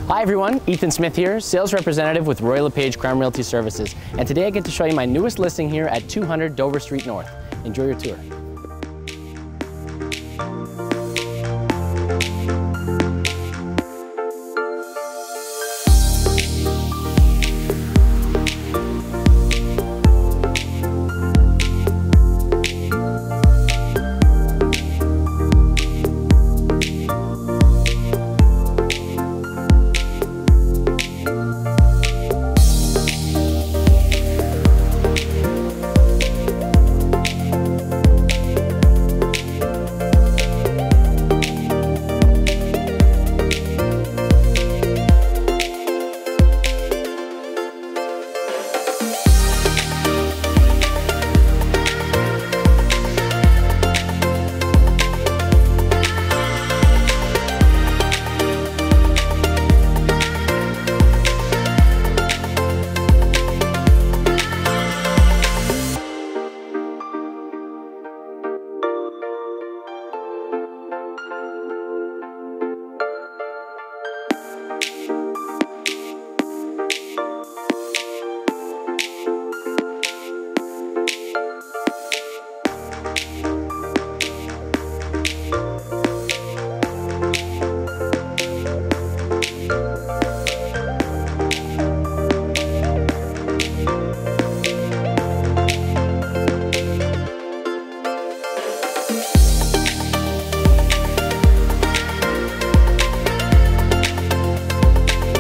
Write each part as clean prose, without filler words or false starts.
Hi everyone, Ethan Smith here, sales representative with Roy LePage Crown Realty Services. And today I get to show you my newest listing here at 200 Dover Street North. Enjoy your tour.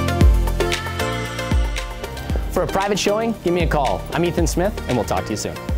For a private showing, give me a call. I'm Ethan Smith, and we'll talk to you soon.